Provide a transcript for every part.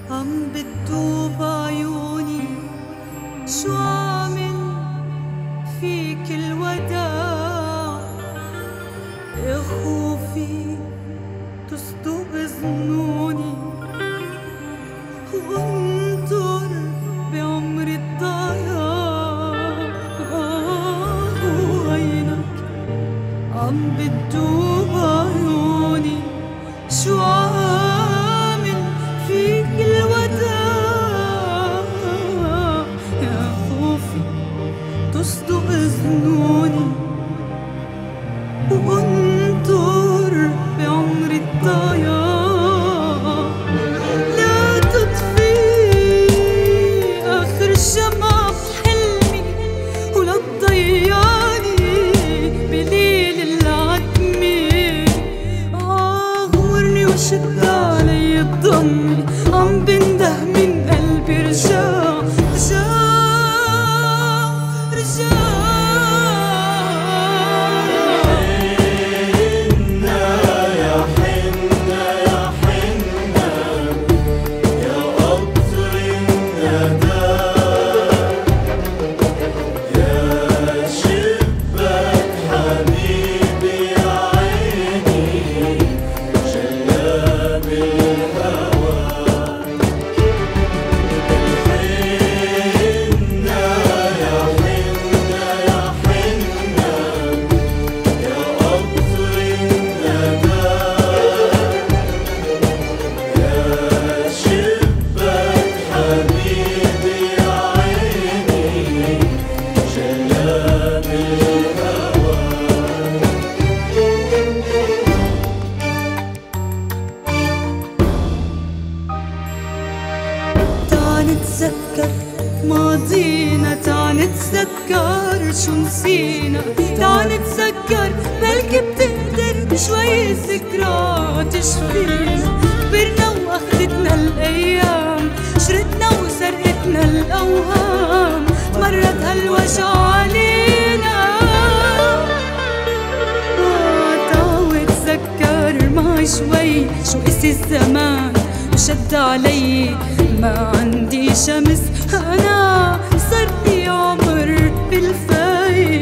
عم بتدوب عيوني، شو عامل فيك الوداع؟ يا خوفي تصدق ظنوني وانطر بعمري الضياع. وعينك عم بتدوب عيوني، شو عامل فيك الوداع؟ يا خوفي تصدق ظنوني وانطر بعمري الضياع. لا تطفي آخر شمعة بحلمي، ولا تضيعني بليل العتمة. غورني وشد علي الضمي، عم بنده من قلبي رجاع رجاع رجاع. نتذكر ماضينا، تعال نتذكر شو نسينا، تعال نتذكر بلكي بتقدر شوي ذكرى تشفينا. كبرنا واخدتنا الايام، شردنا وسرقتنا الاوهام، تمرد هالوجع علينا. تعال تذكر معي شوي شو قسي الزمان وشد علي، ما عندي شمس أنا صار لي عمر بالفاي.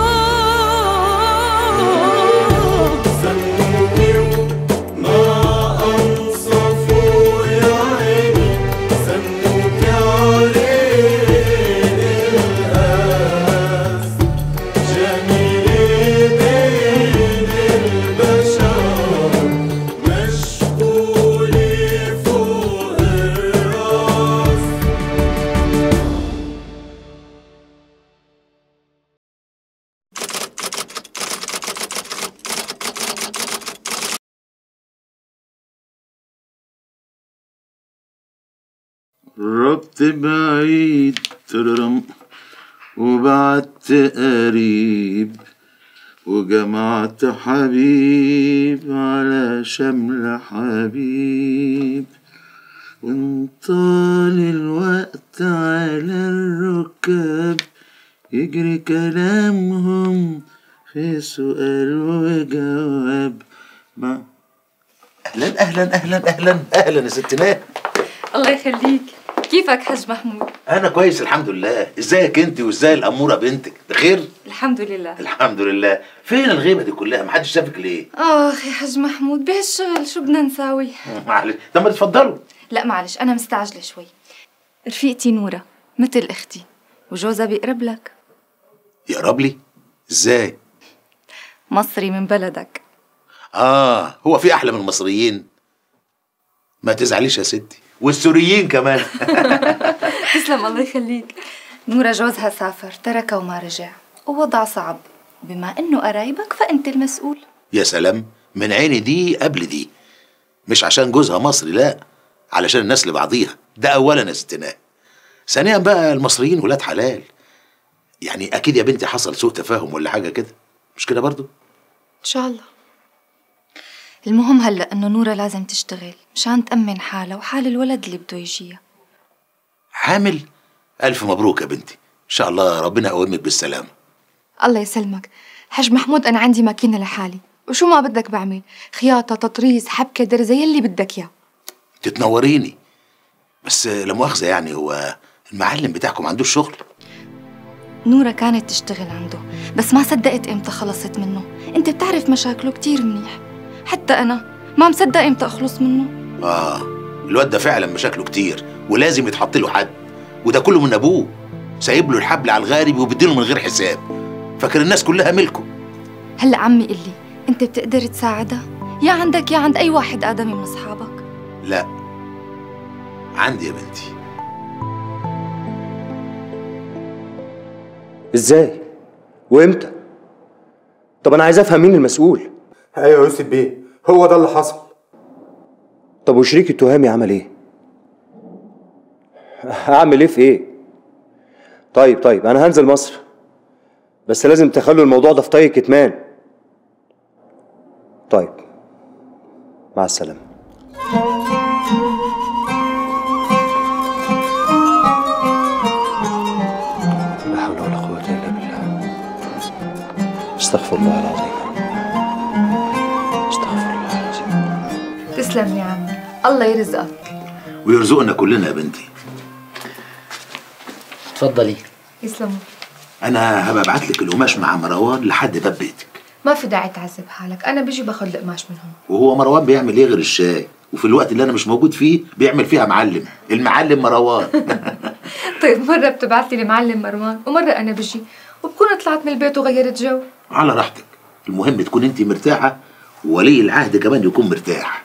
سنوني ما أنصفوا يا عيني، سنوك عليه القاس، جميل بين البشر مشغولي فوق الراس. ربت بعيد تررم وبعدت قريب، وجمعت حبيب على شمل حبيب، وانطال الوقت على الركاب يجري كلامهم في سؤال وجواب. ما اهلا اهلا اهلا اهلا اهلا يا ست ناء. الله يخليك، كيفك حاج محمود؟ انا كويس الحمد لله. ازيك انت وازاي الاموره بنتك؟ بخير الحمد لله. الحمد لله. فين الغيبه دي كلها؟ محدش شافك ليه؟ يا حاج محمود بهالشغل شو بدنا نساوي؟ معلش. طب ما تتفضلوا. لا معلش انا مستعجله شوي. رفيقتي نورة مثل اختي وجوزها بيقرب لك. يقرب لي؟ ازاي؟ مصري من بلدك. هو في احلى من المصريين؟ ما تزعليش يا ستي، والسوريين كمان. تسلم الله يخليك. نورة جوزها سافر تركها وما رجع، ووضع صعب، بما انه قرايبك فانت المسؤول. يا سلام، من عيني دي قبل دي. مش عشان جوزها مصري، لا، علشان الناس لبعضيها، ده اولا يا ست ناء. ثانيا بقى المصريين ولاد حلال، يعني اكيد يا بنتي حصل سوء تفاهم ولا حاجه كده، مش كده برضو؟ ان شاء الله. المهم هلا انه نورة لازم تشتغل مشان تأمن حالها وحال الولد اللي بده يجيها. حامل؟ الف مبروك يا بنتي، ان شاء الله ربنا يقومك بالسلامه. الله يسلمك حاج محمود، انا عندي ماكينه لحالي وشو ما بدك بعمل، خياطه، تطريز، حبكه، درزه، يلي بدك اياه. تتنوريني. بس لا مؤاخذه يعني، هو المعلم بتاعكم عنده شغل؟ نورة كانت تشتغل عنده، بس ما صدقت امتى خلصت منه. انت بتعرف مشاكله كتير منيح، حتى انا ما مصدق امتى اخلص منه. الواد ده فعلا مشاكله كتير ولازم يتحط له حد، وده كله من ابوه. سايب له الحبل على الغارب وبيديله من غير حساب، فاكر الناس كلها ملكه. هلا عمي قلي، انت بتقدر تساعدها؟ يا عندك يا عند اي واحد ادمي من اصحابك. لا، عندي يا بنتي. ازاي؟ وامتى؟ طب انا عايز افهم مين المسؤول. ايوه يا يوسف بيه، هو ده اللي حصل. طب وشريك التهامي عمل ايه؟ هعمل ايه في ايه؟ طيب انا هنزل مصر، بس لازم تخلوا الموضوع ده في طي كتمان. طيب، مع السلامة. لا حول ولا قوة إلا بالله. استغفر الله العظيم. استغفر الله العظيم. تسلم يا عمي، الله يرزقك ويرزقنا كلنا يا بنتي. اتفضلي. يسلموا. انا هبقى ابعت لك القماش مع مروان لحد باب بيتك. ما في داعي تعذب حالك، انا بيجي باخد القماش منهم. وهو مروان بيعمل ايه غير الشاي؟ وفي الوقت اللي انا مش موجود فيه بيعمل فيها معلم، المعلم مروان. طيب مرة بتبعت لي المعلم مروان ومرة انا بجي، وبكون طلعت من البيت وغيرت جو. على راحتك، المهم تكون انت مرتاحه وولي العهد كمان يكون مرتاح.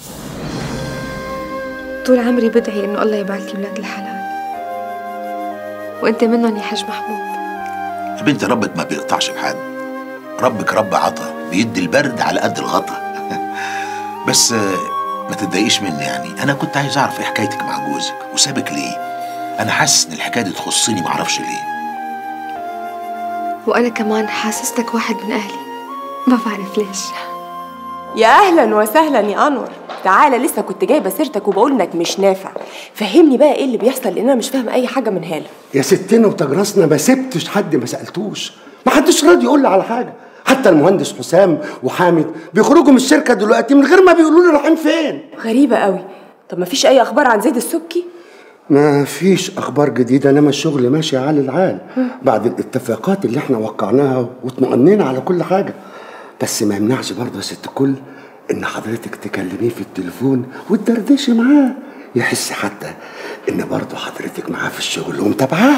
طول عمري بدعي انه الله يبارك لي ولاد الحلال، وانت منهم يا حاج محمود. يا بنتي ربك ما بيقطعش بحد، ربك رب عطا بيدي البرد على قد الغطا. بس ما تتضايقيش مني، يعني انا كنت عايز اعرف ايه حكايتك مع جوزك وسابك ليه. انا حاسس ان الحكايه دي تخصني، معرفش ليه. وانا كمان حاسستك واحد من اهلي، ما بعرف ليش. يا اهلا وسهلا يا انور، تعالى. لسه كنت جايبه سيرتك وبقول انك مش نافع. فهمني بقى ايه اللي بيحصل، لان انا مش فاهمه اي حاجه من هاله. يا ستنا وتجرسنا ما سبتش حد ما سالتوش، ما حدش راضي يقول لي على حاجه. حتى المهندس حسام وحامد بيخرجوا من الشركه دلوقتي من غير ما بيقولوا لي رايحين فين. غريبه قوي. طب ما فيش اي اخبار عن زيد السبكي؟ ما فيش اخبار جديده، انما الشغل ماشي على العال بعد الاتفاقات اللي احنا وقعناها واطمئنينا على كل حاجه. بس ما يمنعش برضه يا ست الكل ان حضرتك تكلميه في التليفون وتدردشي معاه، يحس حتى ان برضه حضرتك معاه في الشغل ومتابعاه.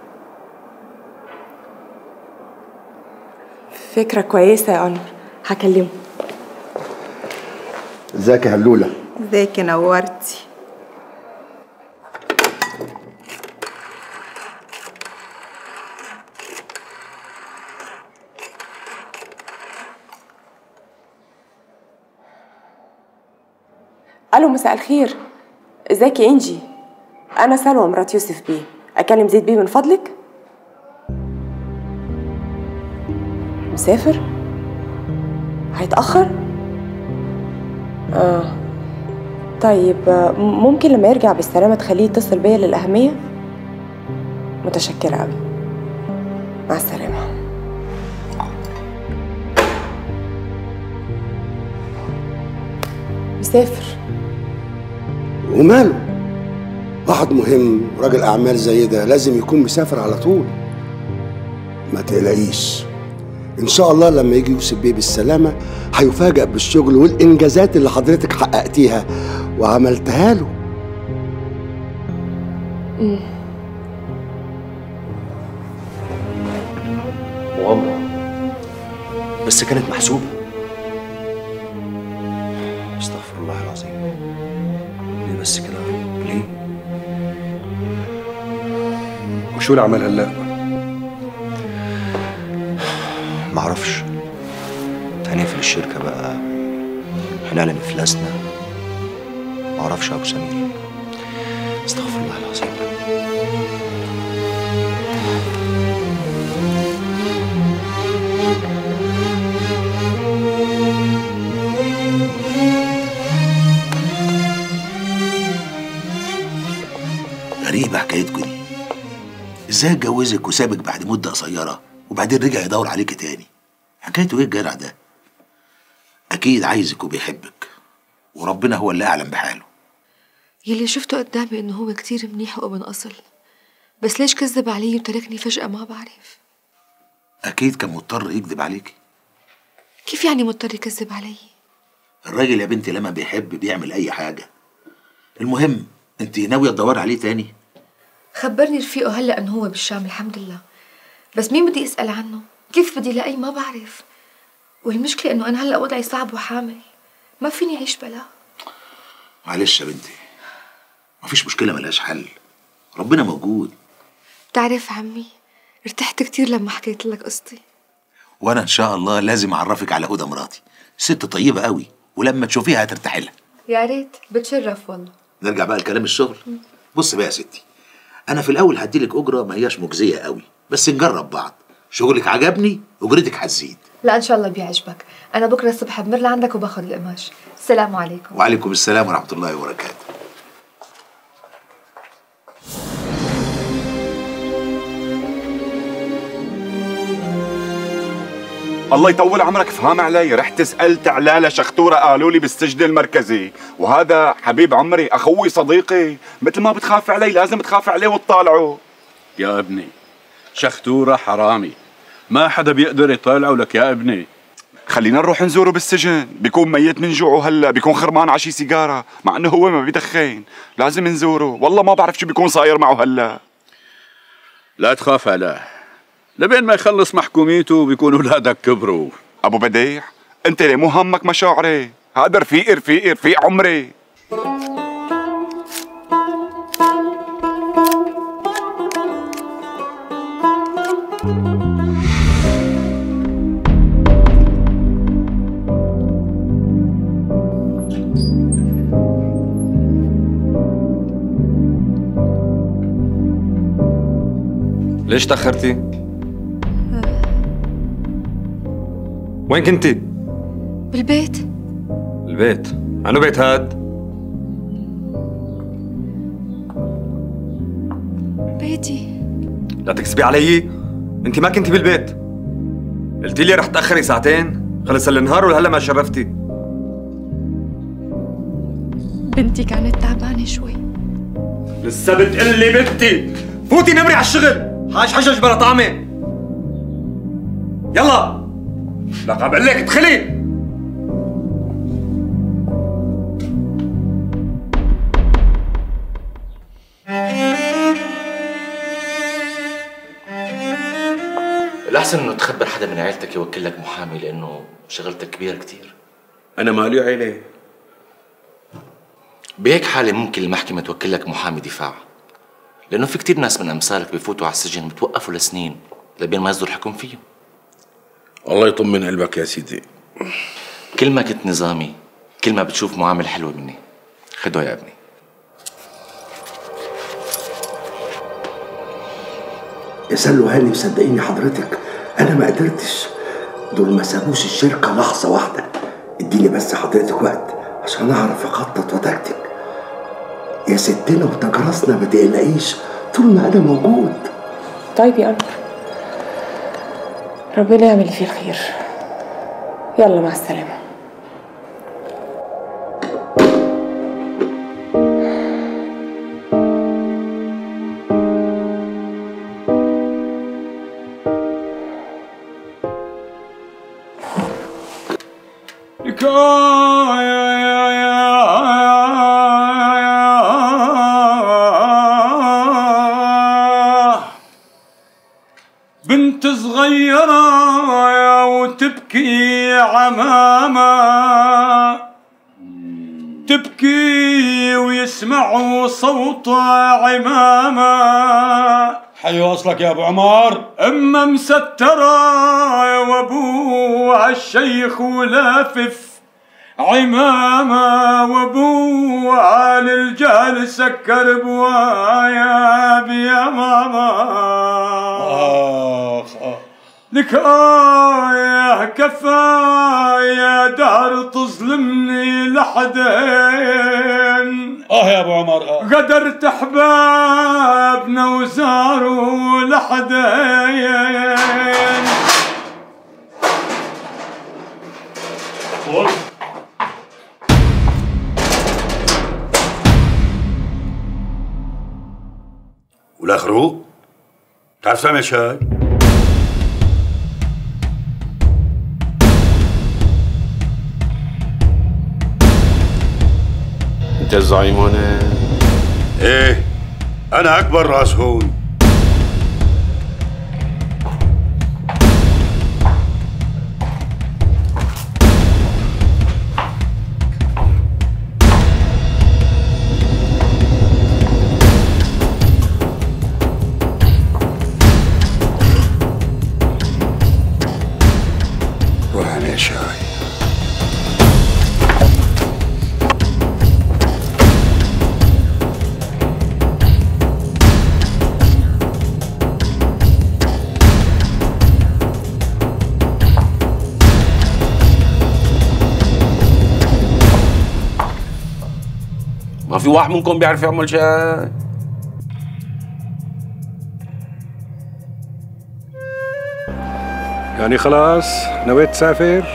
فكره كويسه يا انور، هكلمه. ازيك يا هلوله؟ ازيك، نورتي. الو، مساء الخير. ازيك يا انجي؟ انا سلوى مرات يوسف بيه. اكلم زيد بيه من فضلك؟ مسافر؟ هيتاخر؟ طيب، ممكن لما يرجع بالسلامه تخليه يتصل بيا للاهميه؟ متشكره قوي، مع السلامه. مسافر؟ وماله؟ واحد مهم راجل اعمال زي ده لازم يكون مسافر على طول. ما تقلقيش، ان شاء الله لما يجي يوسف بيه بالسلامه هيفاجئ بالشغل والانجازات اللي حضرتك حققتيها وعملتها له. مغامرة، بس كانت محسوبة. استغفر الله العظيم. ليه بس كده يا رب؟ ليه؟ وشو اللي عمل هلا؟ معرفش. هنقفل الشركة بقى، هنعلن افلاسنا. معرفش يا ابو سمير. استغفر الله العظيم. غريبة حكايتكم دي. ازاي اتجوزك وسابك بعد مدة قصيرة وبعدين رجع يدور عليك تاني؟ حكايته ايه الجدع ده؟ أكيد عايزك وبيحبك، وربنا هو اللي أعلم بحاله. يلي شفته قدامي إنه هو كتير منيح وابن أصل، بس ليش كذب علي وتركني فجأة ما بعرف. اكيد كان مضطر يكذب عليك. كيف يعني مضطر يكذب علي؟ الراجل يا بنتي لما بيحب بيعمل اي حاجه. المهم انت ناويه تدوري عليه تاني؟ خبرني رفيقه هلا إنه هو بالشام الحمد لله، بس مين بدي أسأل عنه؟ كيف بدي لاقيه ما بعرف. والمشكلة إنه أنا هلا وضعي صعب وحامل، ما فيني أعيش بلا. معلش يا بنتي، مفيش مشكله ملهاش حل، ربنا موجود. بتعرف عمي، ارتحت كتير لما حكيت لك قصتي. وانا ان شاء الله لازم اعرفك على هدى مراتي، ست طيبه قوي ولما تشوفيها هترتاحي لها. يا ريت، بتشرف والله. نرجع بقى لكلام الشغل. بص بقى يا ستي، انا في الاول هديلك اجره ما هياش مجزيه قوي، بس نجرب بعض. شغلك عجبني اجرتك هتزيد. لا ان شاء الله بيعجبك. انا بكره الصبح بمر لعندك وباخذ القماش. السلام عليكم. وعليكم السلام ورحمه الله وبركاته. الله يطول عمرك، فهم علي. رحت سألت علالة شختورة قالوا لي بالسجن المركزي، وهذا حبيب عمري أخوي صديقي، مثل ما بتخاف علي لازم تخاف عليه وتطالعه. يا ابني شختورة حرامي، ما حدا بيقدر يطالعه لك يا ابني. خلينا نروح نزوره بالسجن، بيكون ميت من جوعه هلا، بيكون خرمان عشي سيجارة مع انه هو ما بيدخن. لازم نزوره، والله ما بعرف شو بيكون صاير معه هلا. لا تخاف عليه، لبين ما يخلص محكوميته بيكون اولادك كبروا. ابو بديع انت ليه مو همك مشاعري؟ هذا رفيق عمري. ليش تأخرتي؟ وين كنتي؟ بالبيت. البيت؟ عنو بيت هاد؟ بيتي. لا تكذبي علي، انت ما كنتي بالبيت. قلتي لي رح تأخري ساعتين، خلص النهار وهلا ما شرفتي. بنتي كانت تعبانة شوي. لسه بتقلي بنتي؟ فوتي نمري على الشغل، حاج حجج بلا طعمة. يلا لك عم بقول لك ادخلي. الأحسن إنه تخبر حدا من عيلتك يوكل لك محامي، لأنه شغلتك كبيرة كتير. أنا مالي عيلة. بهيك حالة ممكن المحكمة توكل لك محامي دفاع، لأنه في كتير ناس من أمثالك بفوتوا على السجن بتوقفوا لسنين لبين ما يصدر حكم فيهم. الله يطمن قلبك يا سيدي. كل ما كنت نظامي كل ما بتشوف معاملة حلوة مني. خدوا يا ابني. يا سلو هاني مصدقيني حضرتك، انا ما قدرتش. دول ما سابوش الشركه لحظه واحده. اديني بس حضرتك وقت عشان اعرف اخطط وتكتك. يا ستنا وتجرسنا ما تقلقيش طول ما انا موجود. طيب يا أنور، ربنا يعمل فيه الخير. يلا مع السلامة. بنت صغيرة وتبكي عمامة، تبكي ويسمعوا صوت عمامة. حي وصلك يا ابو عمار. اما مسترة وابوها الشيخ ولافف عمامة، وابوها للجهل سكر بوايا بيا ماما. لك يا كفاية دار تظلمني لحدين. يا ابو عمر. قدرت احبابنا وزاروا لحدين. ولا خروق؟ بتعرف تعمل شاي؟ انت الزعيم هنا؟ ايه، انا اكبر راس هون. روح اعمل شاي. ما في واحد منكم بيعرف يعمل شاي؟ يعني خلاص نويت تسافر؟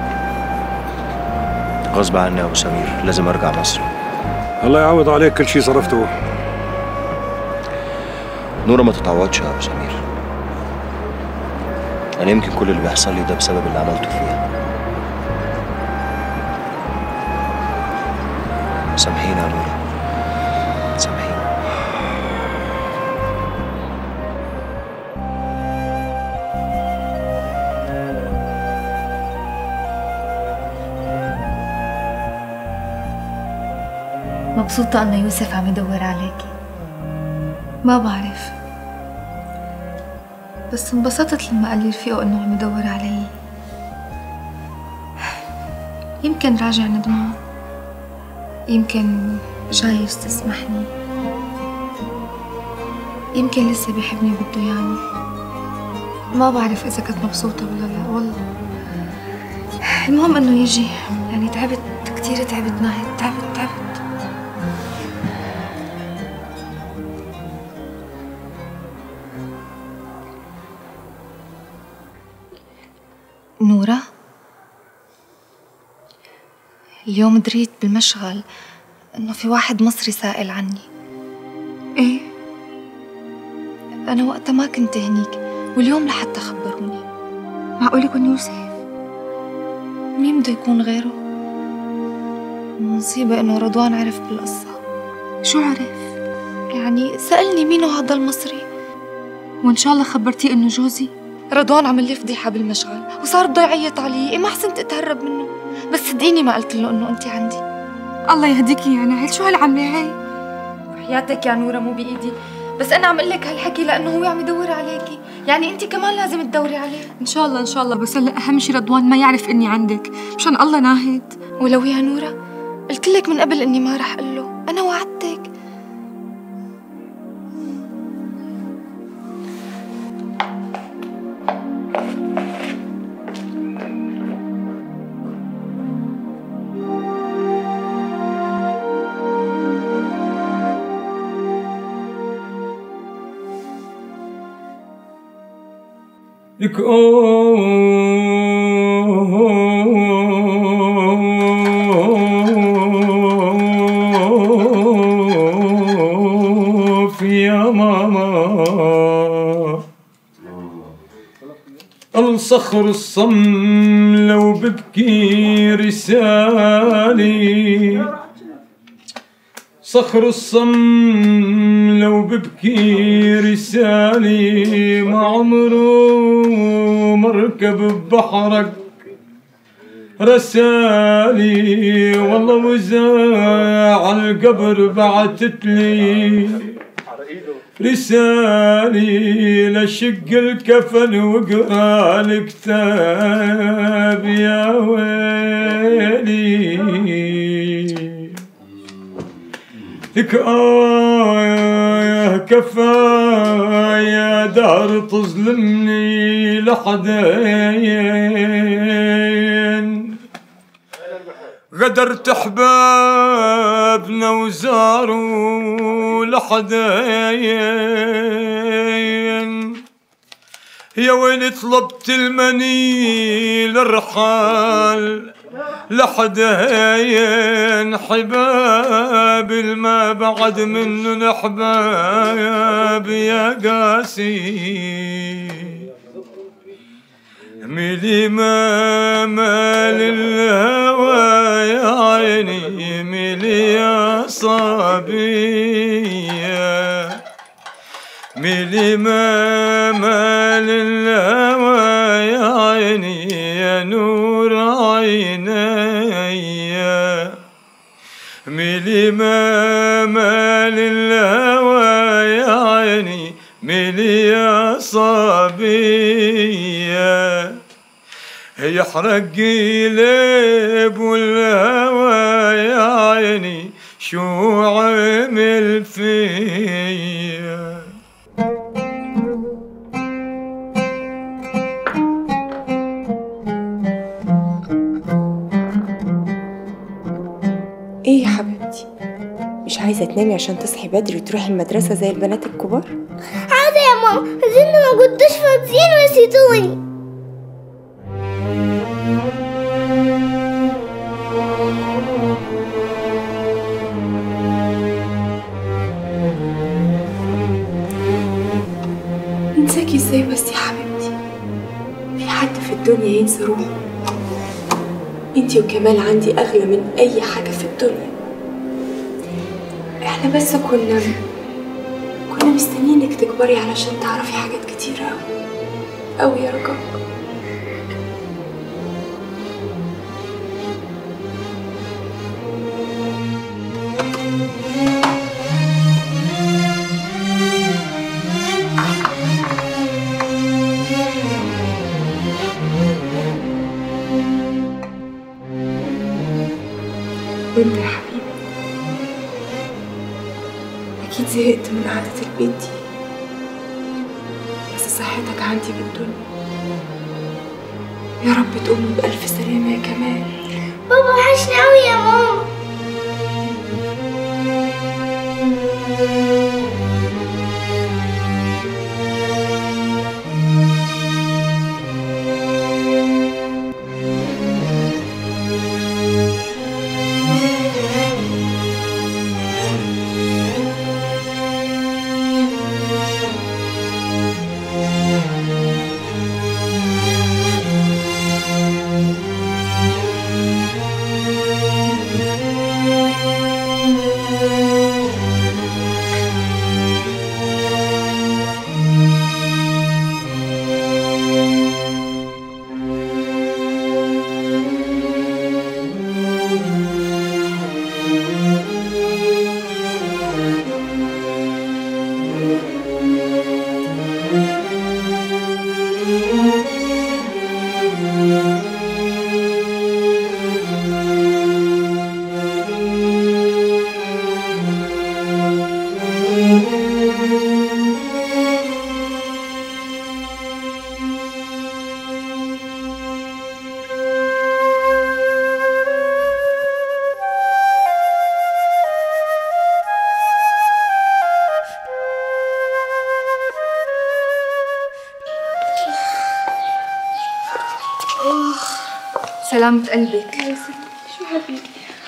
غصب عني يا ابو سمير، لازم ارجع مصر. الله يعوض عليك كل شيء صرفته. نورة ما تتعوضش يا ابو سمير. انا يمكن كل اللي بيحصل لي ده بسبب اللي عملته فيها. سامحيني يا نورة، سامحيني. مبسوطة إنه يوسف عم يدور عليكي. ما بعرف، بس انبسطت لما قال لي رفيقه إنه عم يدور علي. يمكن راجع ندمان، يمكن جاي يستسمحني، يمكن لسه بيحبني وبده يعني. ما بعرف إذا كنت مبسوطة ولا لا والله. المهم إنه يجي، يعني تعبت كتير، تعبت ناهد، تعبت. نورة، اليوم دريت بالمشغل إنه في واحد مصري سائل عني. إيه؟ أنا وقتها ما كنت هنيك، واليوم لحتى خبروني. معقول يكون يوسف؟ مين بده يكون غيره؟ المصيبة إنه رضوان عرف بالقصة. شو عرف؟ يعني سألني مينو هذا المصري، وإن شاء الله خبرتيه إنه جوزي. رضوان عمل لي فضيحة بالمشغل وصار بده يعيط علي. ما حسنت اتهرب منه، بس صدقيني ما قلت له انه انت عندي. الله يهديكي يا نهال، شو هالعملة هي؟ حياتك يا نورة مو بإيدي، بس أنا عم أقول لك هالحكي لأنه هو عم يدور عليكي، يعني أنت كمان لازم تدوري عليه. إن شاء الله، بس هلا أهم شي رضوان ما يعرف إني عندك، مشان الله ناهد. ولو يا نورة قلت لك من قبل إني ما رح أقول له، أنا وعدتك. لك يا ماما، الصخر الصم لو ببكي رسالي، صخر الصم لو ببكي رسالي، ما عمره مركب ببحرك رسالي، والله وزاع القبر بعتتلي رسالي، لشق الكفن وقرا الكتاب يا ويلي. لك كفاية دار تظلمني لحدين، غدرت احبابنا وزاروا لحدين، يا وين طلبت المنيل الرحال لحدين حباب ما بعد منن حباب يا قاسي ملي ما مال الهوى يا عيني ملي يا صبية ملي ما مال الهوى يا عيني يا نور عيني ملي ما مال الهوى يا عيني ملي يا صبية يحرق قلب والهوى يا عيني شو عمل فيا ايه يا حبيبتي مش عايزة تنامي عشان تصحي بدري وتروحي المدرسة زي البنات الكبار؟ عادي يا ماما زين ما كنتش فاضيين ونسيتوني. انساكي ازاي بس يا حبيبتي؟ في حد في الدنيا ينسى روحه؟ انتي وكمال عندي اغلى من اي حاجة في الدنيا. احنا بس كنا مستنيينك تكبري علشان تعرفي حاجات كتيرة أوي يا رجاء. وانت يا حبيبي أكيد زهقت من قعدة البيت دي، بس صحتك عندي بالدنيا. يا رب تقومي بألف سلامة يا كمال. بابا وحشني أوي يا ماما. سلامة قلبك. شو حبيبي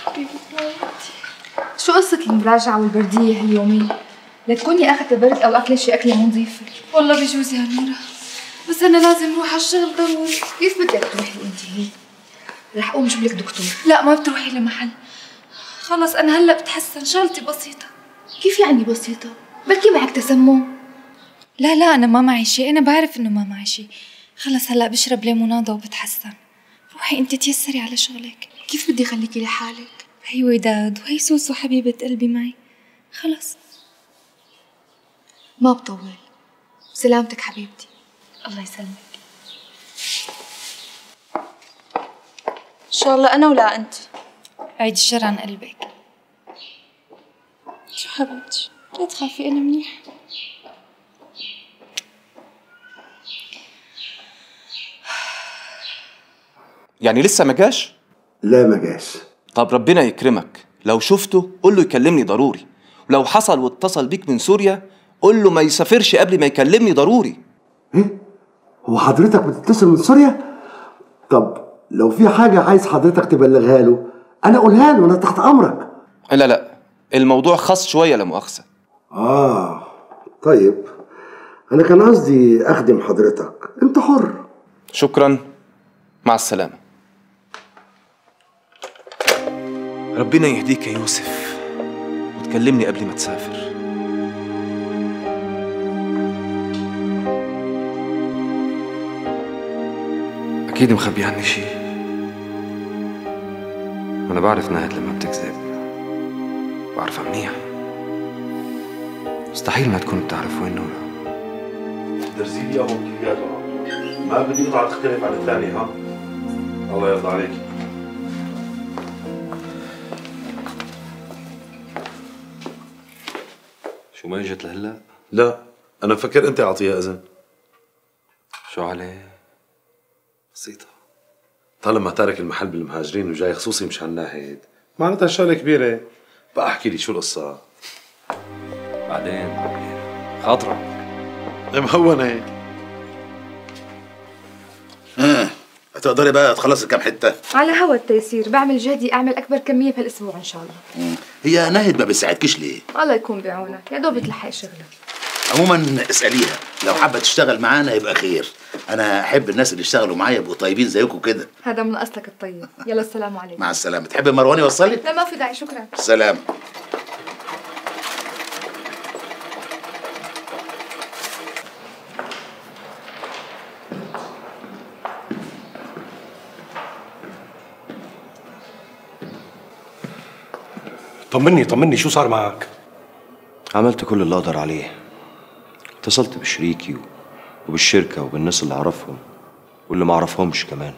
شو قصة المراجعة والبردية هاليومين؟ لا تكوني أخذت برد أو أكلة شي أكلة مو نظيفة. والله بجوز يا نورة، بس أنا لازم أروح على الشغل ضروري. كيف بدك تروحي وأنتِ؟ رح أقوم أجيب لك دكتور. لا ما بتروحي لمحل، خلص أنا هلا بتحسن، شغلتي بسيطة. كيف يعني بسيطة؟ بلكي معك تسمم. لا أنا ما معي شيء، أنا بعرف إنه ما معي شيء. خلص هلا بشرب ليمونادة وبتحسن. روحي انت تيسري على شغلك. كيف بدي خليكي لحالك؟ هي وداد وهي سوسو حبيبة قلبي معي. خلص ما بطول. سلامتك حبيبتي. الله يسلمك. ان شاء الله انا ولا انت؟ عيد الشر عن قلبك. شو حبيبتي؟ لا تخافي انا منيح. يعني لسه ما جاش؟ لا ما جاش. طب ربنا يكرمك، لو شفته قول له يكلمني ضروري، ولو حصل واتصل بيك من سوريا قول له ما يسافرش قبل ما يكلمني ضروري. ايه؟ هو حضرتك بتتصل من سوريا؟ طب لو في حاجة عايز حضرتك تبلغها له أنا أقولها له، أنا تحت أمرك. لا الموضوع خاص شوية لا مؤاخذة. طيب أنا كان قصدي أخدم حضرتك، أنت حر. شكرا، مع السلامة. ربنا يهديك يا يوسف وتكلمني قبل ما تسافر. أكيد مخبي عني شي. أنا بعرف نهد لما بتكذب، بعرفها منيح. مستحيل ما تكون بتعرف وين نورا. درسي لي ابو كيفياته، ما بدي قطعه تختلف عن الثانيه. ها الله يرضى عليك. شو ما اجت لهلا؟ لا انا فكر انت اعطيها اذن. شو عليه؟ بسيطه، طالما تارك المحل بالمهاجرين وجاي خصوصي مشان ناهد معناتها شغله كبيره. بقى احكي لي شو القصه بعدين خاطرك مهونه. هتقدري بقى تخلصي كام حته؟ على هوا التيسير، بعمل جهدي اعمل اكبر كميه بهالاسبوع ان شاء الله. هي ناهد ما بتساعدكيش ليه؟ الله يكون بعونك، يا دوب تلحق شغلك. عموما اساليها، لو حابه تشتغل معانا يبقى خير. انا احب الناس اللي يشتغلوا معايا يبقوا طيبين زيكم كده. هذا من اصلك الطيب. يلا السلام عليكم. مع السلامه. تحبي مروان يوصلك؟ لا ما في داعي، شكرا. سلام. طمني شو صار معك؟ عملت كل اللي اقدر عليه. اتصلت بشريكي وبالشركة وبالناس اللي اعرفهم واللي ما اعرفهمش كمان.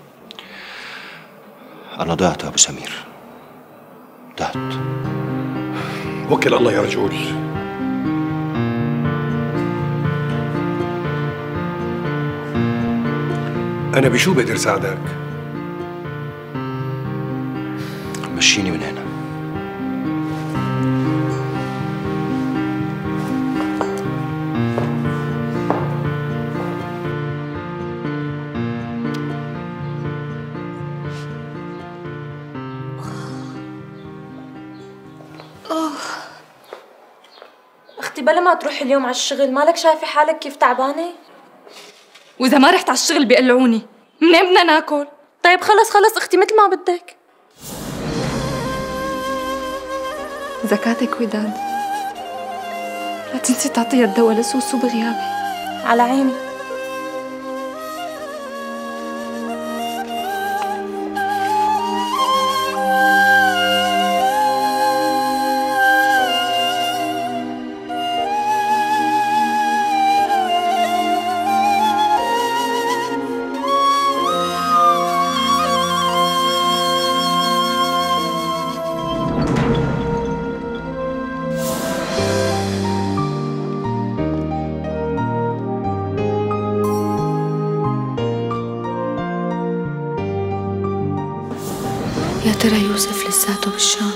انا ضعت يا ابو سمير، ضعت. وكل الله يا رجل. انا بشو بقدر ساعدك؟ مشيني من هنا. اختي بلا ما تروحي اليوم على الشغل، مالك شايفه حالك كيف تعبانه؟ واذا ما رحت على الشغل بيقلعوني، منين بدنا ناكل؟ طيب خلص اختي مثل ما بدك. زكاتك وداد، لا تنسي تعطيها الدواء لسوسو بغيابي. على عيني. يا ترى يوسف لساته بالشام؟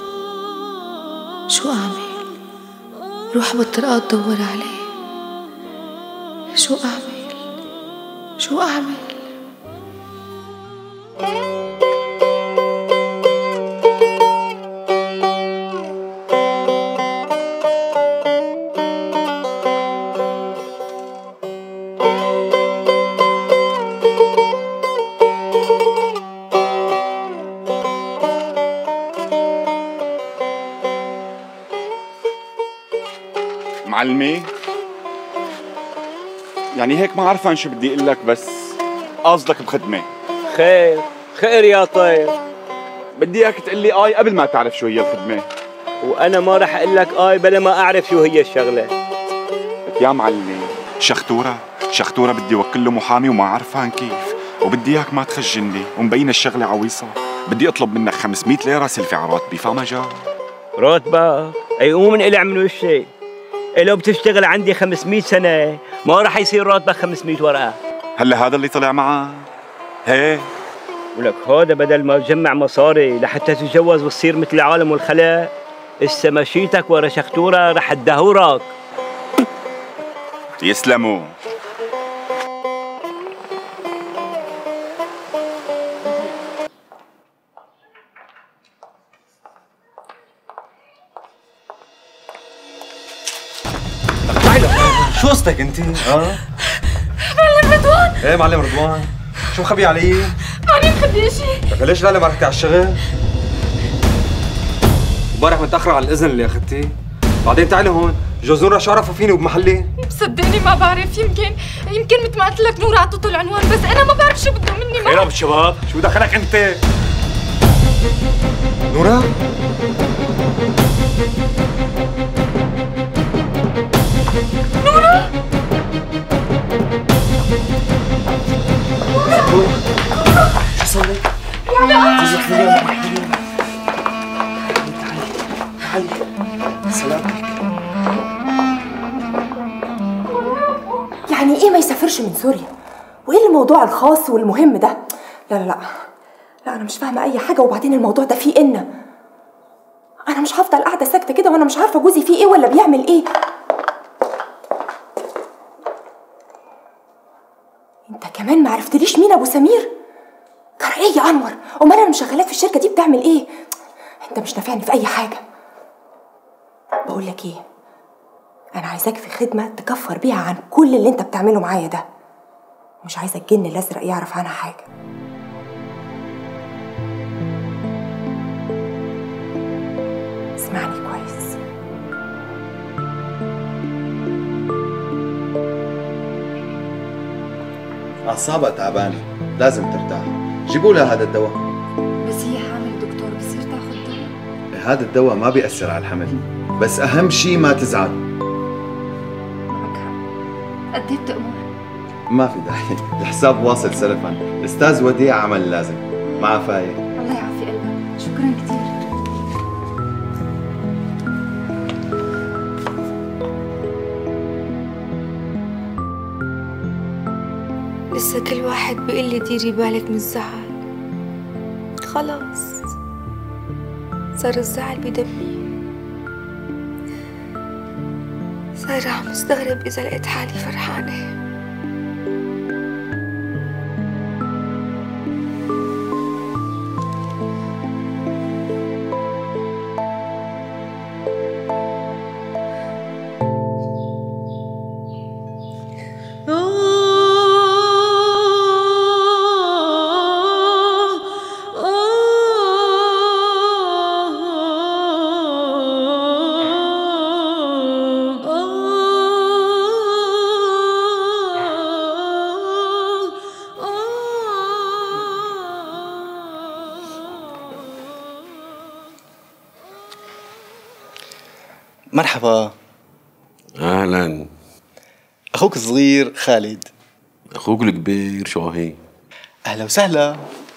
شو أعمل؟ روح بالطرقات دور عليه. شو أعمل؟ معلمي يعني هيك ما عرفان شو بدي اقول لك، بس قصدك بخدمه. خير يا طير. بدي اياك تقول لي اي قبل ما تعرف شو هي الخدمه. وانا ما راح اقول لك اي بلا ما اعرف شو هي الشغله. يا معلمي شختوره بدي وكل له محامي وما عرفان كيف، وبدي اياك ما تخجلني ومبين الشغله عويصه. بدي اطلب منك 500 ليره سلفي على راتبي، فما جا راتبك؟ اي مو من قلع من وشي. لو بتشتغل عندي 500 سنة ما راح يصير راتبك 500 ورقة. هلا هذا اللي طلع معك؟ هيك ولك هذا بدل ما تجمع مصاري لحتى تتجوز وتصير مثل العالم والخلق، اسا مشيتك ورا شختورة رح تدهورك. يسلموا. شو قصتك انت؟ معلم رضوان. ايه معلم رضوان، شو مخبي علي؟ ماني مخبيه شيء. لك ليش لا ما رحتي على الشغل؟ امبارح متأخرة على الإذن اللي أخذتيه، بعدين تعالي هون، جوزون رح عرفوا فيني وبمحلي. صدقني ما بعرف، يمكن مثل ما قلت لك نور عطته العنوان، بس أنا ما بعرف شو بده مني. خير بالشباب، شو دخلك أنت؟ نورا؟ نورا؟ شو صار لك؟ تعالي سلامتك. يعني ايه ما يسافرش من سوريا؟ وايه الموضوع الخاص والمهم ده؟ لا لا لا لا، انا مش فاهمه اي حاجه. وبعدين الموضوع ده فيه انا مش هفضل قاعده ساكته كده وانا مش عارفه جوزي فيه ايه ولا بيعمل ايه. انت كمان ما عرفتليش مين ابو سمير؟ كان ايه يا انور؟ امال انا مشغلاك في الشركه دي بتعمل ايه؟ انت مش نافعني في اي حاجه. بقول لك ايه، انا عايزاك في خدمه تكفر بيها عن كل اللي انت بتعمله معايا ده. مش عايزه الجن الازرق يعرف عنها حاجه. اسمعني كويس. أعصابها تعبانة، لازم ترتاح. جيبوا لها هذا الدواء. بس هي حامل دكتور، بصير تاخذ دواء؟ هذا الدواء ما بيأثر على الحمل، بس أهم شيء ما تزعل. معك حق. قد ايه بتأمر؟ ما في داعي، الحساب واصل سلفا. الأستاذ وديع عمل اللازم. مع فايق. الله يعافي قلبك، شكرا كثير. لسه كل واحد بيقول لي ديري بالك من الزعل. خلاص صار الزعل بدمي. صايرة عم استغرب إذا لقيت حالي فرحانة. مرحبا. اهلا. اخوك الصغير خالد. اخوك الكبير شاهين. اهلا وسهلا.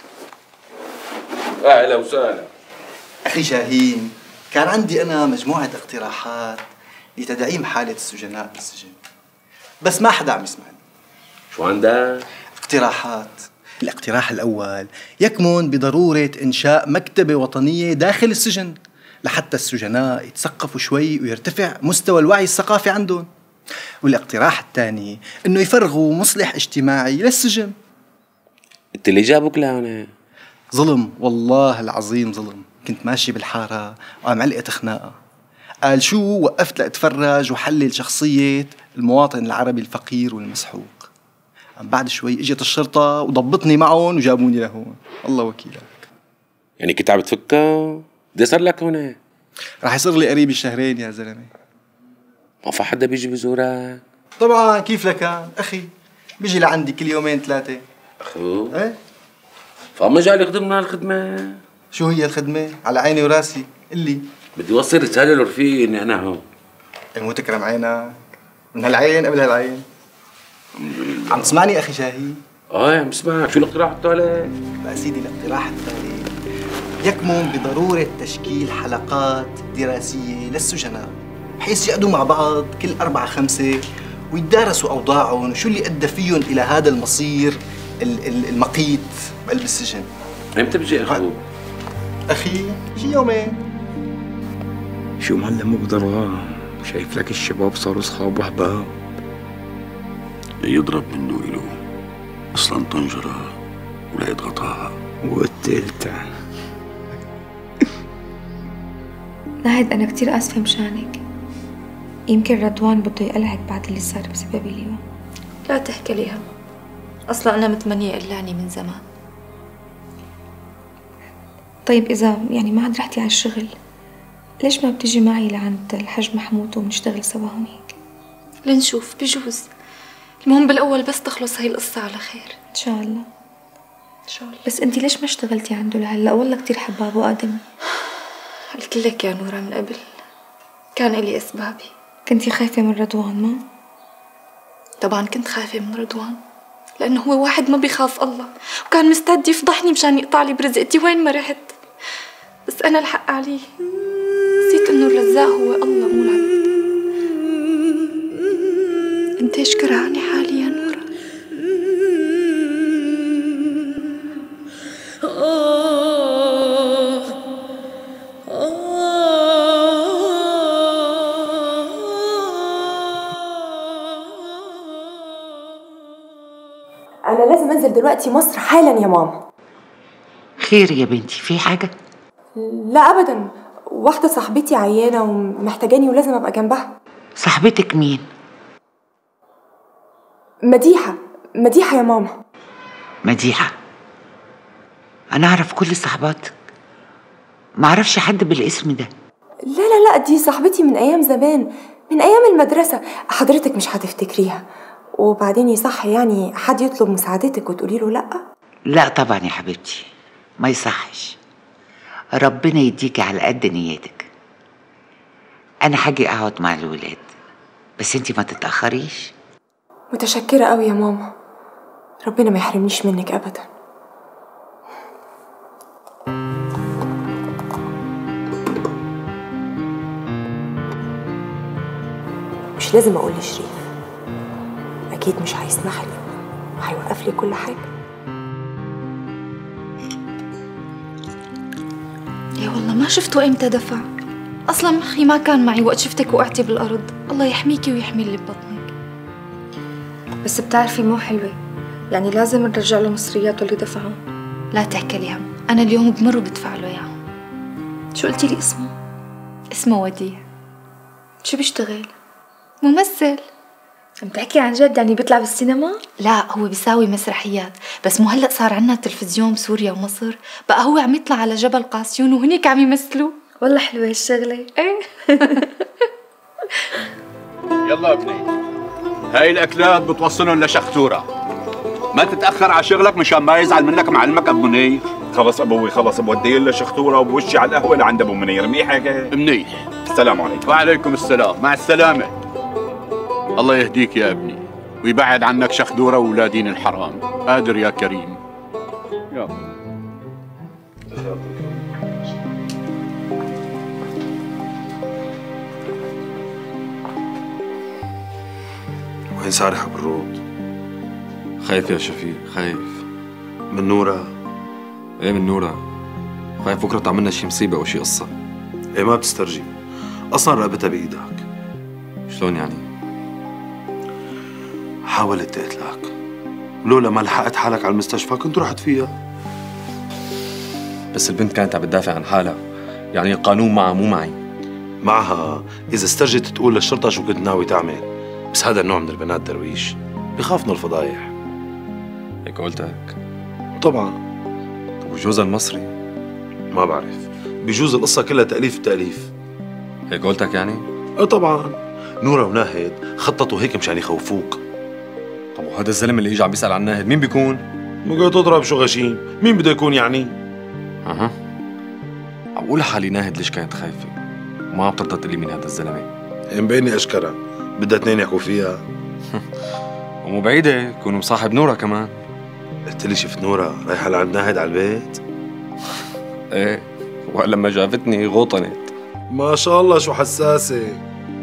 اهلا وسهلا. اخي شاهين، كان عندي انا مجموعه اقتراحات لتدعيم حاله السجناء بالسجن، بس ما حدا عم يسمعني. شو عندك؟ اقتراحات. الاقتراح الاول يكمن بضروره انشاء مكتبه وطنيه داخل السجن لحتى السجناء يتثقفوا شوي ويرتفع مستوى الوعي الثقافي عندهم. والاقتراح الثاني انه يفرغوا مصلح اجتماعي للسجن. انت اللي جابك لهنا؟ ظلم، والله العظيم ظلم. كنت ماشي بالحاره وقام علقت خناقه، قال شو وقفت لاتفرج وحلل شخصيه المواطن العربي الفقير والمسحوق. بعد شوي اجت الشرطه وضبطني معهم وجابوني لهون. الله وكيلك. يعني كنت عم تفكر؟ بدي صار لك هون؟ رح يصير لي قريب الشهرين يا زلمه. ما في حدا بيجي بزورك؟ طبعا، كيف لك اخي، بيجي لعندي كل يومين ثلاثه. اخو؟ ايه. فما جاي يخدمنا هالخدمه. شو هي الخدمه؟ على عيني وراسي. اللي بدي اوصل رساله لرفيقي اني انا هون. مو تكرم عينك، من هالعين قبل هالعين. عم تسمعني اخي شاهين؟ عم بسمعك. شو الاقتراح الثالث؟ بقى سيدي الاقتراح الثالث يكمن بضروره تشكيل حلقات دراسيه للسجناء بحيث يقعدوا مع بعض كل 4-5 ويتدارسوا اوضاعهم وشو اللي ادى فيهم الى هذا المصير المقيت بقلب السجن. امتى بيجي اخوك؟ اخي شي يومين. شو معلم ابو ضرغام، شايف لك الشباب صاروا اصحاب واحباب. يضرب منه إله اصلا طنجره ولا يضغطها. والتالتة ناهد أنا كتير آسفة مشانك. يمكن رضوان بده يقلعك بعد اللي صار بسببي اليوم. لا تحكي ليها، أصلا أنا متمنية يقلعني من زمان. طيب إذا يعني ما عاد رحتي على الشغل، ليش ما بتيجي معي لعند الحاج محمود ونشتغل سوا هونيك؟ لنشوف، بجوز. المهم بالأول بس تخلص هاي القصة على خير. إن شاء الله. إن شاء الله. بس أنتي ليش ما اشتغلتي عنده لهلا؟ والله كتير حباب وآدمي. قلت لك يا نورة من قبل، كان لي أسبابي. كنتي خايفة من رضوان ما؟ طبعا كنت خايفة من رضوان، لأنه هو واحد ما بيخاف الله، وكان مستعد يفضحني مشان يقطع لي برزقتي وين ما رحت. بس أنا الحق عليه، نسيت إنه الرزاق هو الله مو العبد. أنت إيش كرهاني حالي يا نورة؟ أنا لازم أنزل دلوقتي مصر حالا يا ماما. خير يا بنتي، في حاجة؟ لا أبدا، واحدة صاحبتي عيانة ومحتاجاني ولازم أبقى جنبها. صاحبتك مين؟ مديحة يا ماما. مديحة؟ أنا أعرف كل صحباتك، ما أعرفش حد بالاسم ده. لا دي صاحبتي من أيام زمان، من أيام المدرسة. حضرتك مش هتفتكريها، وبعدين يصح يعني حد يطلب مساعدتك وتقولي له لأ؟ لا طبعا يا حبيبتي، ما يصحش. ربنا يديكي على قد نيتك. أنا حاجي أقعد مع الولاد، بس انتي ما تتأخريش. متشكرة قوي يا ماما، ربنا ما يحرمنيش منك أبدا. مش لازم أقول لشريف، أكيد مش هيسمح لي وهيوقف لي كل حاجة. يا والله ما شفته امتى دفع، اصلا مخي ما كان معي وقت شفتك وقعتي بالارض. الله يحميكي ويحمي اللي ببطنك. بس بتعرفي مو حلوة، يعني لازم نرجع له مصرياته اللي دفعهم. لا تحكي لي هم، انا اليوم بمر وبدفع له اياهم. شو قلتي لي اسمه؟ اسمه وديع. شو بيشتغل؟ ممثل. عم تحكي عن جد؟ يعني بيطلع بالسينما؟ لا هو بيساوي مسرحيات، بس مو هلأ صار عنا تلفزيون بسوريا ومصر، بقى هو عم يطلع على جبل قاسيون وهنيك عم يمثلوا. والله حلوة هالشغلة. ايه. يلا ابني، هاي الاكلات بتوصلهم لشختورة، ما تتأخر على شغلك مشان ما يزعل منك معلمك ابو منير. خلص ابوي خلص، بوديه لشختورة وبوشي على القهوة لعند ابو منير. منيح هيك؟ منيح. السلام عليكم. وعليكم السلام، مع السلامة. الله يهديك يا ابني ويبعد عنك شخدورة وولادين الحرام. قادر يا كريم. يلا. وين سارح بالرود؟ خايف يا شفيق، خايف. من نورة؟ ايه من نورة. خايف بكرة تعملنا شي مصيبة أو شي قصة. ايه ما بتسترجي، أصلا رقبتها بإيدك. شلون يعني؟ حاولت تقتلك، لولا ما لحقت حالك على المستشفى كنت رحت فيها. بس البنت كانت عم بتدافع عن حالها، يعني القانون معها مو معي. معها إذا استرجت تقول للشرطة شو كنت ناوي تعمل، بس هذا النوع من البنات درويش بخاف من الفضايح. هيك قلتك؟ طبعا. طب وجوزها المصري؟ ما بعرف، بجوز القصة كلها تأليف بتأليف. هيك قلتك يعني؟ ايه طبعا. نورة وناهد خططوا هيك مشان يخوفوك. طب وهذا الزلمة اللي اجى عم بيسأل عن ناهد مين بيكون؟ مو تضرب شو غشيم، مين بده يكون يعني؟ اها. عم بقول لحالي ناهد ليش كانت خايفة وما عم ترضى تقلي مين هذا الزلمة. مبيني اشكرها، بدها اثنين يحكوا فيها. ومو بعيدة يكون مصاحب نورة كمان. قلت لي شفت نورة رايحة لعند ناهد على البيت؟ ايه، ولما شافتني غوطنت. ما شاء الله شو حساسة.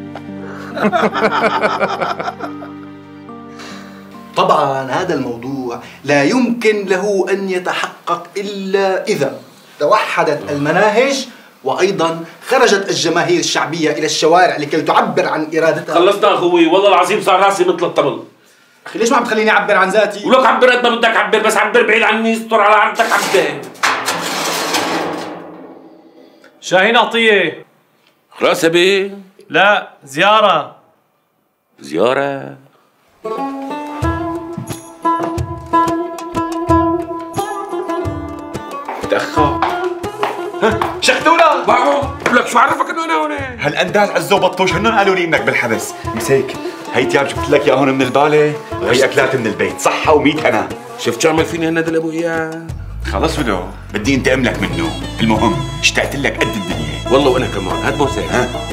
طبعا هذا الموضوع لا يمكن له أن يتحقق إلا إذا توحدت المناهج وأيضا خرجت الجماهير الشعبية إلى الشوارع لكي تعبر عن إرادتها. خلصنا أخوي، والله العظيم صار راسي مثل الطبل. أخي ليش ما عم تخليني أعبر عن ذاتي؟ ولك عبر قد ما بدك عبر، بس عبر بعيد عني، استر على عرضك عبر. شاهين عطية. راسبي لا زيارة. زيارة؟ تأخر. شختورة بابا لك شو عرفك انه انا هون؟ هالاندال عزو بطوش هنن قالوا لي انك بالحبس. مسيك هي تياب جبت لك اياهم من البالة وهي اكلات من البيت. صحة و100 هنا. شفت شو عمل فيني هالندل ابو اياه؟ خلص ولو بدي انتقم لك منه. المهم اشتقت لك قد الدنيا. والله وانا كمان. هات بوسه.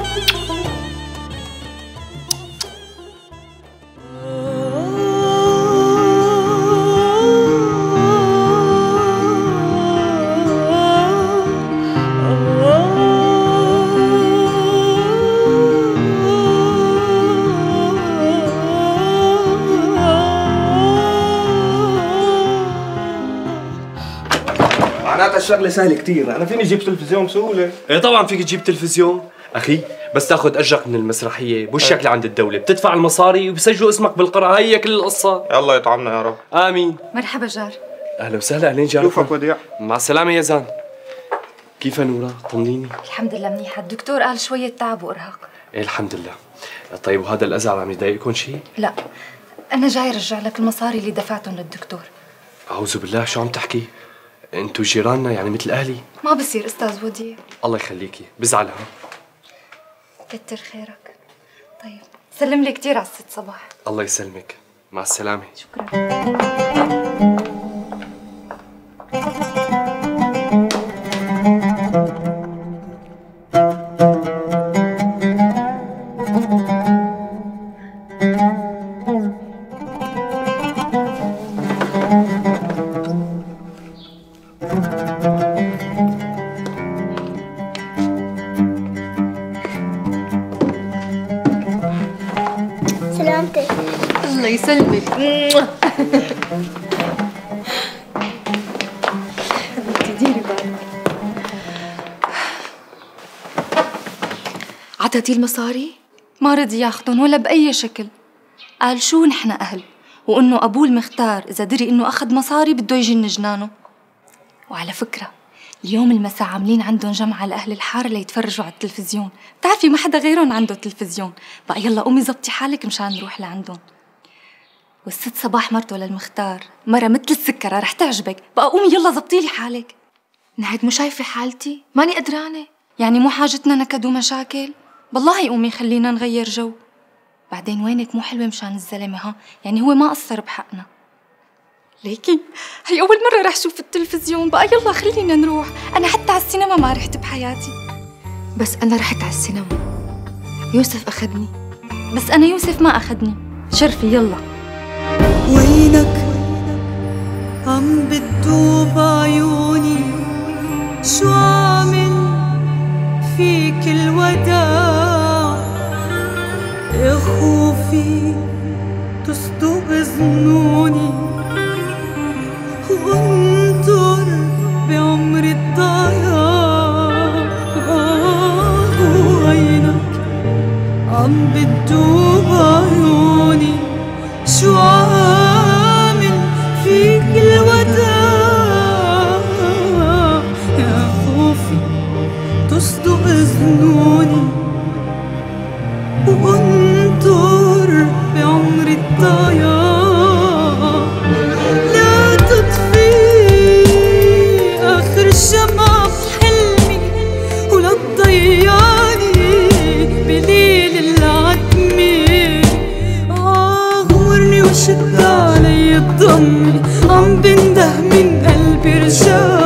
معناتها الشغلة سهلة كتير، أنا فيني أجيب تلفزيون بسهولة. ايه طبعا فيك تجيب تلفزيون اخي، بس تاخذ اجرك من المسرحيه بوشك لعند الدوله، بتدفع المصاري وبسجلوا اسمك بالقرعه. هي كل القصه. الله يطعمنا يا رب. امين. مرحبا جار. اهلا وسهلا. اهلين جار. شوفك وديع. مع السلامه يا زان. كيف نورا؟ طمنيني. الحمد لله منيحة، الدكتور قال شوية تعب وإرهاق. ايه الحمد لله. طيب وهذا الازعل عم يضايقكم شيء؟ لا، أنا جاي أرجع لك المصاري اللي دفعتهم للدكتور. أعوذ بالله، شو عم تحكي؟ انتو جيراننا يعني مثل أهلي. ما بصير أستاذ وديع. الله يخليكي، بزعل ها. كتر خيرك. طيب سلم لي كتير على الست صباح. الله يسلمك، مع السلامة. شكرا. سلامتك. الله يسلمك. حبيبتي ديري بالك. عطيتيه المصاري؟ ما رضي ياخدهم ولا بأي شكل. قال شو نحن أهل، وإنه أبوه المختار إذا دري إنه أخذ مصاري بده يجن جنانه. وعلى فكرة اليوم المساء عاملين عندهم جمعة لأهل الحارة ليتفرجوا على التلفزيون. بتعرفي ما حدا غيرهم عنده تلفزيون. بقى يلا قومي زبطي حالك مشان نروح لعندهم. والست صباح مرته للمختار مرة مثل السكرة، رح تعجبك. بقى قومي يلا زبطي لي حالك. نهد مو شايفة حالتي؟ ماني قدرانة. يعني مو حاجتنا نكد ومشاكل؟ بالله قومي خلينا نغير جو. بعدين وينك مو حلوة مشان الزلمة ها؟ يعني هو ما قصر بحقنا. ليكي هي أول مرة رح شوف التلفزيون. بقى يلا خلينا نروح. أنا حتى على السينما ما رحت بحياتي. بس أنا رحت على السينما، يوسف أخذني. بس أنا يوسف ما أخذني. شرفي يلا. وينك عم بتدوب عيوني، شو عامل فيك الوداع، يا خوفي تصدق ظنوني وانطر بعمر الضياع. وينك عم بتدوب عيوني، شو عامل فيك الوداع، يا خوفي تصدق ظنوني وانطر بعمر الضياع. لا تطفي آخر شمعة بحلمي، ولا تضيعني بليل العتمة. غورني وشد علي الضمي، عم بنده من قلبي رجال.